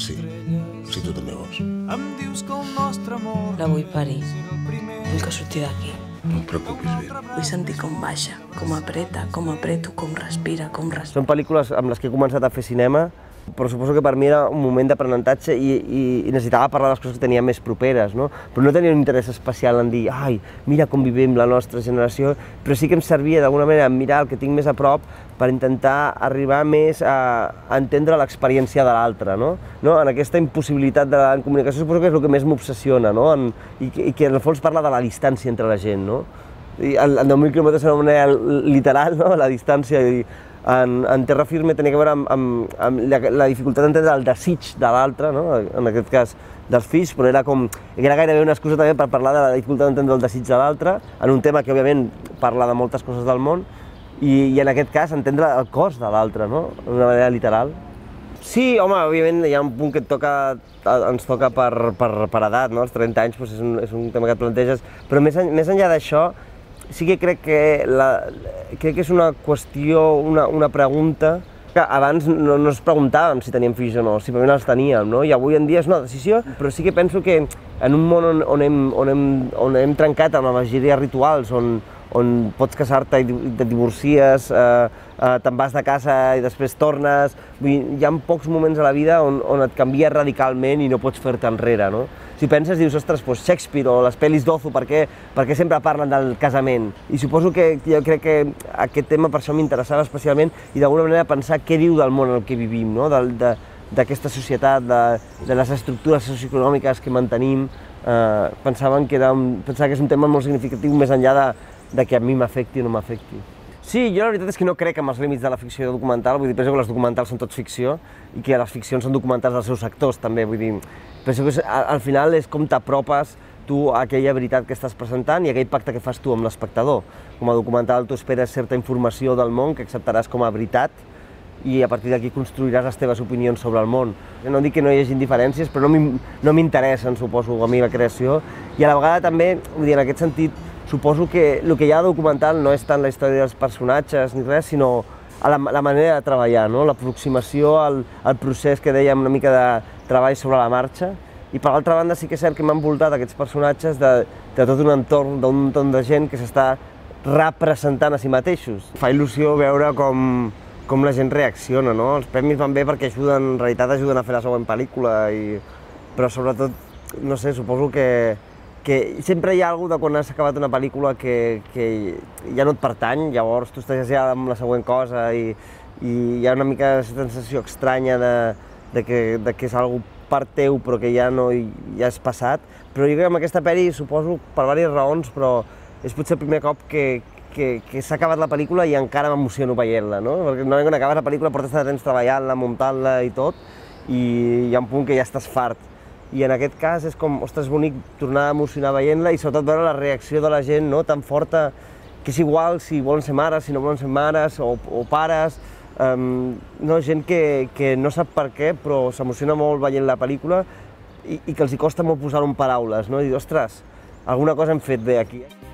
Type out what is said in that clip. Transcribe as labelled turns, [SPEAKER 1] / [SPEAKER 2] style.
[SPEAKER 1] Sí, si tu també vols.
[SPEAKER 2] La vull parir. Vull que surti d'aquí.
[SPEAKER 1] No et preocupis, Vir.
[SPEAKER 2] Vull sentir com baixa, com apreta, com apreto, com respira, com respira.
[SPEAKER 3] Són pel·lícules amb les que he començat a fer cinema, però suposo que per mi era un moment d'aprenentatge i necessitava parlar de les coses que tenia més properes, no? Però no tenia un interès especial en dir ai, mira com vivim la nostra generació, però sí que em servia d'alguna manera mirar el que tinc més a prop per intentar arribar més a entendre l'experiència de l'altre, no? En aquesta impossibilitat de la comunicació suposo que és el que més m'obsessiona, no? I que en el fons parla de la distància entre la gent, no? I en 10.000 quilòmetres d'una manera literal, no? La distància, en Terra Firme tenia a veure amb la dificultat d'entendre el desig de l'altre, no? En aquest cas dels fills, però era gairebé una excusa també per parlar de la dificultat d'entendre el desig de l'altre, en un tema que òbviament parla de moltes coses del món, i en aquest cas entendre el cos de l'altre, no? D'una manera literal. Sí, home, òbviament hi ha un punt que ens toca per edat, no? Als 30 anys és un tema que et planteges, però més enllà d'això, sí que crec que és una qüestió, una pregunta que abans no ens preguntàvem si teníem fills o no, simplement els teníem, no? I avui en dia és una decisió, però sí que penso que en un món on hem trencat amb la majoria de rituals, on pots casar-te i et divorcies, te'n vas de casa i després tornes, hi ha pocs moments a la vida on et canvia radicalment i no pots fer-te enrere, no? Si penses, dius, ostres, Shakespeare o les pel·lis d'Ozu, per què sempre parlen del casament? I suposo que jo crec que aquest tema per això m'interessava especialment i d'alguna manera pensar què diu del món en el que vivim, no? D'aquesta societat, de les estructures socioeconòmiques que mantenim. Pensava que és un tema molt significatiu més enllà de que a mi m'afecti o no m'afecti. Sí, jo la veritat és que no crec en els límits de la ficció documental, vull dir, penso que les documentals són tots ficció i que les ficcions són documentals dels seus actors també, vull dir, penso que al final és com t'apropes tu a aquella veritat que estàs presentant i aquell pacte que fas tu amb l'espectador. Com a documental tu esperes certa informació del món que acceptaràs com a veritat i a partir d'aquí construiràs les teves opinions sobre el món. No dic que no hi hagi diferències, però no m'interessen, suposo, a mi la creació i a la vegada també, vull dir, en aquest sentit, suposo que el que hi ha de documental no és tant la història dels personatges ni res, sinó la manera de treballar, no? L'aproximació al procés que dèiem, una mica de treball sobre la marxa. I per l'altra banda sí que és cert que m'han envoltat aquests personatges de tot un entorn, d'un munt de gent que s'està representant a si mateixos. Fa il·lusió veure com la gent reacciona, no? Els premis van bé perquè en realitat ajuden a fer la següent pel·lícula, però sobretot, no sé, suposo que sempre hi ha alguna cosa de quan has acabat una pel·lícula que ja no et pertany, llavors tu estàs ja amb la següent cosa i hi ha una mica de sensació estranya de que és algo part teu però que ja és passat. Però jo crec que amb aquesta pel·li, suposo, per diverses raons, però és potser el primer cop que s'ha acabat la pel·lícula i encara m'emociono veient-la, no? Perquè normalment quan acabes la pel·lícula portes tant de temps treballant-la, muntant-la i tot, i hi ha un punt que ja estàs fart. I en aquest cas és com, ostres, bonic tornar a emocionar veient-la i sobretot veure la reacció de la gent, no? Tan forta, que és igual si volen ser mares, si no volen ser mares o pares, gent que no sap per què però s'emociona molt veient la pel·lícula i que els costa molt posar-ho en paraules, no? I dir, ostres, alguna cosa hem fet bé aquí.